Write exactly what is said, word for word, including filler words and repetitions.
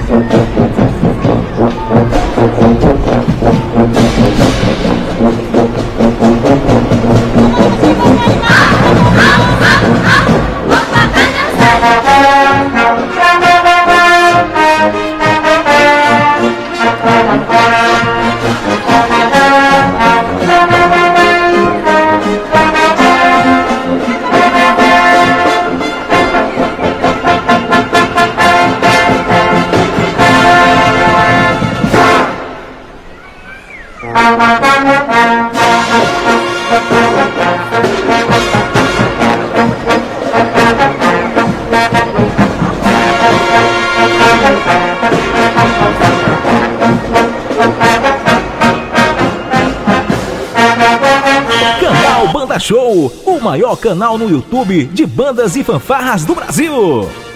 Canal Banda Show, o maior canal no YouTube de bandas e fanfarras do Brasil.